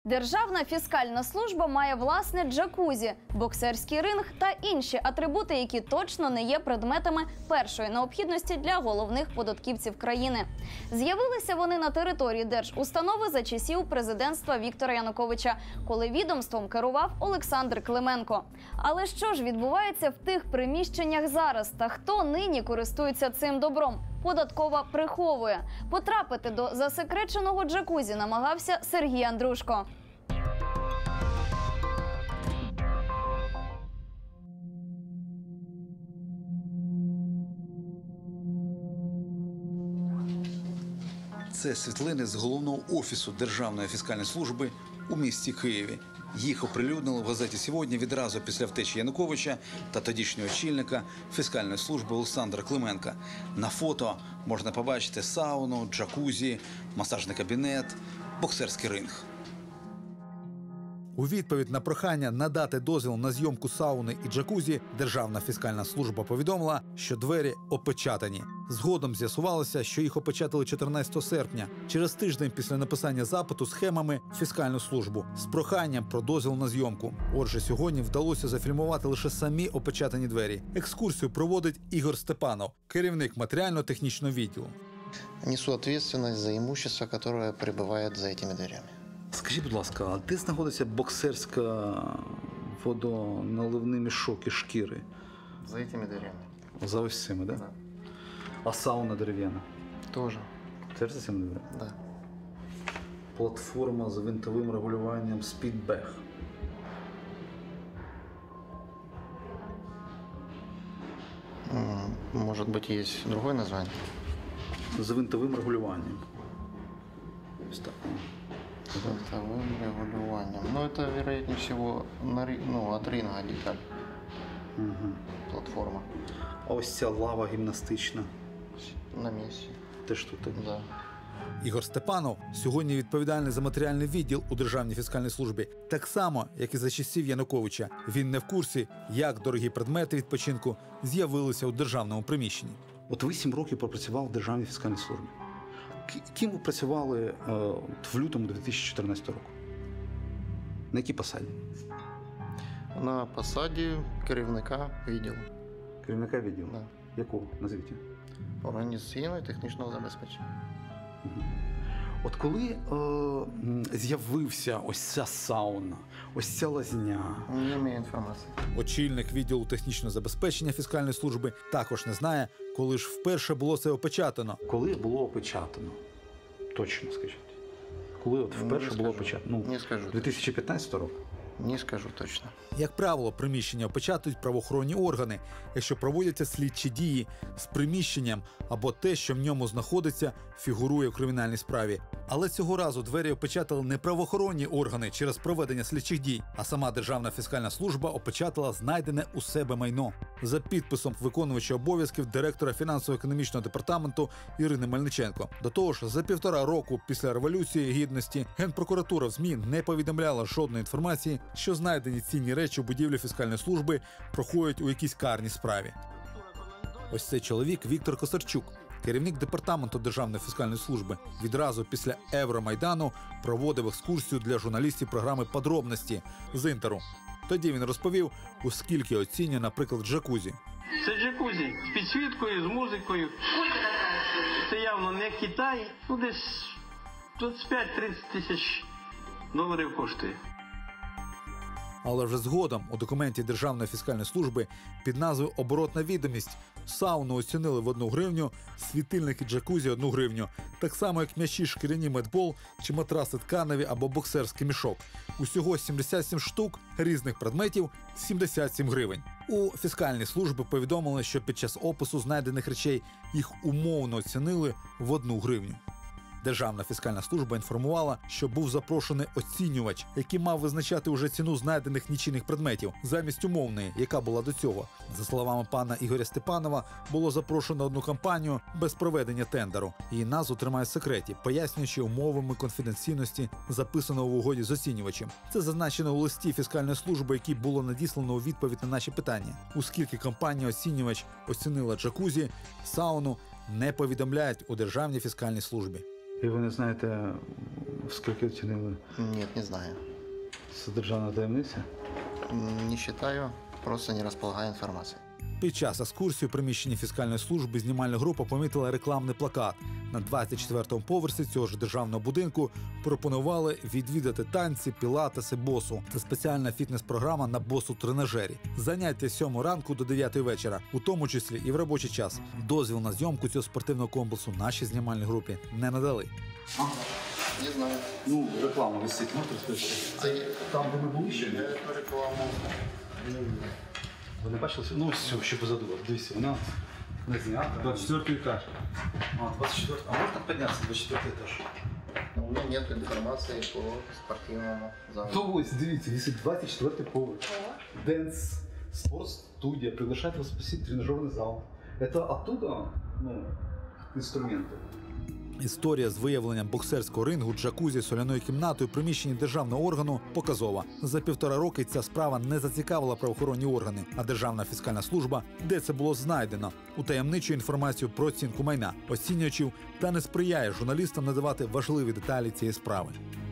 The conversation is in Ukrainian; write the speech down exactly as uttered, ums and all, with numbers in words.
Державна фіскальна служба має власне джакузі, боксерський ринг та інші атрибути, які точно не є предметами першої необхідності для головних податківців країни. З'явилися вони на території держустанови за часів президентства Віктора Януковича, коли відомством керував Олександр Клименко. Але що ж відбувається в тих приміщеннях зараз та хто нині користується цим добром? Податкова приховує. Потрапити до засекреченого джакузі намагався Сергій Андрушко. Це світлини з головного офісу Державної фіскальної служби у місті Києві. Їх оприлюднили в газеті «Сьогодні» відразу після втечі Януковича та тодішнього очільника фіскальної служби Олександра Клименка. На фото можна побачити сауну, джакузі, масажний кабінет, боксерський ринг. У відповідь на прохання надати дозвіл на зйомку сауни і джакузі Державна фіскальна служба повідомила, що двері опечатані. Згодом з'ясувалося, що їх опечатали чотирнадцятого серпня, через тиждень після написання запиту схемами в фіскальну службу з проханням про дозвіл на зйомку. Отже, сьогодні вдалося зафільмувати лише самі опечатані двері. Екскурсію проводить Ігор Степанов, керівник матеріально-технічного відділу. Несу відповідальність за імущество, яке перебуває за цими дверями. Скажіть, будь ласка, а де знаходиться боксерська водоналивний мішок і шкіри? За цими дверями. За ось цими, так? Да? Да. А сауна дерев'яна? Тоже. Теж за цими дверями? Да. Платформа з винтовим регулюванням спідбег. Може бути, є інше названня? З винтовим регулюванням. Ось так. Винтовым регулированием. Но это, вероятнее всего, ну, от ринга деталь. Угу. Платформа. А ось ця лава гімнастична? На місці. Теж тут так? Да. Ігор Степанов сьогодні відповідальний за матеріальний відділ у Державній фіскальній службі. Так само, як і за часів Януковича. Він не в курсі, як дорогі предмети відпочинку з'явилися у державному приміщенні. От ви сім років пропрацював в Державній фіскальній службі. Ким ви працювали е, в лютому дві тисячі чотирнадцятого року? На якій посаді? На посаді керівника відділу. Керівника відділу? Да. Якого? Назвіть. Організаційного і технічного забезпечення. Угу. От коли е, з'явився ось ця сауна, ось ця лазня? Не маю інформації. Очільник відділу технічного забезпечення фіскальної служби також не знає, коли ж вперше було це опечатано. Коли було опечатано? Точно скажіть. Коли от вперше було опечатано? Ну, не скажу. дві тисячі п'ятнадцятого року? Не скажу точно. Як правило, приміщення опечатують правоохоронні органи, якщо проводяться слідчі дії з приміщенням або те, що в ньому знаходиться, фігурує у кримінальній справі. Але цього разу двері опечатали не правоохоронні органи через проведення слідчих дій, а сама Державна фіскальна служба опечатала знайдене у себе майно. За підписом виконувача обов'язків директора фінансово-економічного департаменту Ірини Мельниченко. До того ж, за півтора року після Революції Гідності Генпрокуратура в ЗМІ не повідомляла жодної інформації, що знайдені цінні речі у будівлі фіскальної служби проходять у якійсь карній справі. Ось цей чоловік Віктор Косарчук, керівник департаменту Державної фіскальної служби, відразу після Евромайдану проводив екскурсію для журналістів програми «Подробності» з Інтеру. Тоді він розповів, у скільки оцінює, наприклад, джакузі. Це джакузі з підсвіткою, з музикою. Це явно не Китай. Ну, десь двадцять п'ять - тридцять тисяч доларів коштує. Але вже згодом у документі Державної фіскальної служби під назвою «Оборотна відомість» сауну оцінили в одну гривню, світильники джакузі – одну гривню, так само як м'ячі шкіряні медбол чи матраси тканеві або боксерський мішок. Усього сімдесят сім штук різних предметів – сімдесят сім гривень. У фіскальній службі повідомили, що під час опису знайдених речей їх умовно оцінили в одну гривню. Державна фіскальна служба інформувала, що був запрошений оцінювач, який мав визначати уже ціну знайдених нічийних предметів, замість умовної, яка була до цього. За словами пана Ігоря Степанова, було запрошено одну компанію без проведення тендеру. Її назву тримають в секреті, пояснюючи умовами конфіденційності, записаного в угоді з оцінювачем. Це зазначено у листі фіскальної служби, який було надіслано у відповідь на наші питання. Оскільки компанія-оцінювач оцінила джакузі, сауну, не повідомляють у Державній фіскальній службі. І ви не знаєте, скільки оцінили? Нет, не знаю. Це державна таємниця? Не считаю, просто не располагаю информацией. Під час екскурсії у приміщенні фіскальної служби знімальна група помітила рекламний плакат. На двадцять четвертому поверсі цього ж державного будинку пропонували відвідати танці, пілатеси, босу. Це спеціальна фітнес-програма на босу-тренажері. Заняття з сьомої ранку до дев'ятої вечора, у тому числі і в робочий час. Дозвіл на зйомку цього спортивного комплексу нашій знімальній групі не надали. Не знаю. Ну, реклама висить, можете розповісти? Там, де ми були ще? Я эту рекламу. Ви не бачили? Ну, все, ще позаду. Дивіться, вона не знята. двадцять четвертий етаж. А, двадцять четвертий. А можна піднятися двадцять четвертий етаж? У меня нет информации по спортивному залу. То ось, дивіться, висить двадцять четвертий поверх. Дэнс, спортстудия, приглашает вас посетить тренажерный зал. Это оттуда, ну, инструменты. Історія з виявленням боксерського рингу, джакузі, соляною кімнатою, приміщенні державного органу показова. За півтора роки ця справа не зацікавила правоохоронні органи, а Державна фіскальна служба, де це було знайдено, утаємничує інформацію про оцінку майна, оцінювачів та не сприяє журналістам надавати важливі деталі цієї справи.